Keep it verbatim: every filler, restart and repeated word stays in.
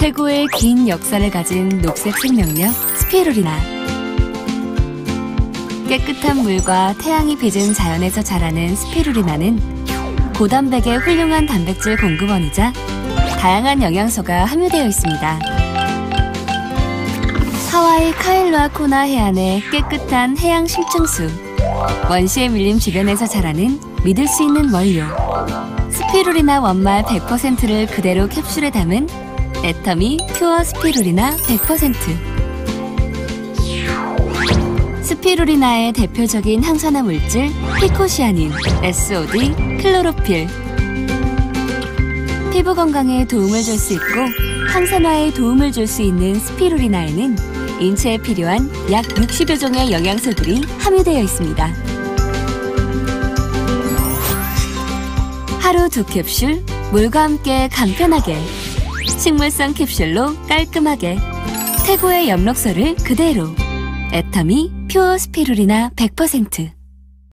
태고의 긴 역사를 가진 녹색 생명력 스피루리나. 깨끗한 물과 태양이 빚은 자연에서 자라는 스피루리나는 고단백의 훌륭한 단백질 공급원이자 다양한 영양소가 함유되어 있습니다. 하와이 카일로아 코나 해안의 깨끗한 해양 심층수, 원시의 밀림 주변에서 자라는 믿을 수 있는 원료, 스피루리나 원말 백 퍼센트를 그대로 캡슐에 담은 애터미 퓨어 스피루리나 백 퍼센트. 스피루리나의 대표적인 항산화 물질 피코시아닌, 에스오디, 클로로필. 피부 건강에 도움을 줄 수 있고 항산화에 도움을 줄 수 있는 스피루리나에는 인체에 필요한 약 육십여 종의 영양소들이 함유되어 있습니다. 하루 두 캡슐, 물과 함께 간편하게, 식물성 캡슐로 깔끔하게, 태고의 엽록소를 그대로. 애터미 퓨어 스피루리나 백 퍼센트.